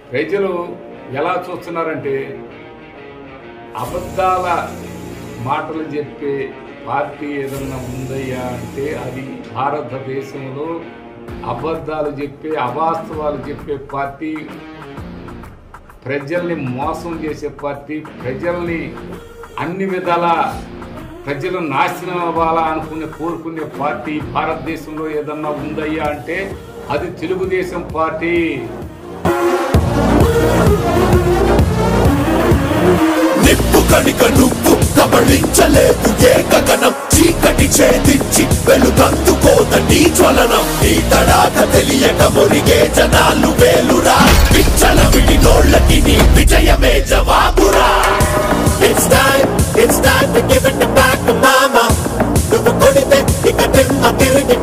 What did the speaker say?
ప్రజలు ఎలా చూస్తున్నారంటే అబద్ధాల మాటలు చెప్పే పార్టీ ఏదన్నా ఉందయ్యా అంటే అది భారతదేశంలో అబద్ధాలు చెప్పే అవాస్తవాలు చెప్పే పార్టీ, ప్రజల్ని మోసం చేసే పార్టీ, ప్రజల్ని అన్ని విధాల ప్రజలు నాశనం అవ్వాలా కోరుకునే పార్టీ భారతదేశంలో ఏదన్నా ఉందయ్యా అంటే అది తెలుగుదేశం పార్టీ. నిప్పు కణిక నువ్వు కబళించలేదు ఏకగణం, చీకటి ఛేదించి వెలుగందుకోద నీ జ్వలనం. నీ తడాక తెలియక మురిగే జనాలు వేలురా, పిచ్చల విడి నోళ్ళకి నీ విజయమే జవాబురా. It's time to give it back to mama. నువ్వు కొడితే ఇక తిమ్మ తిరిగి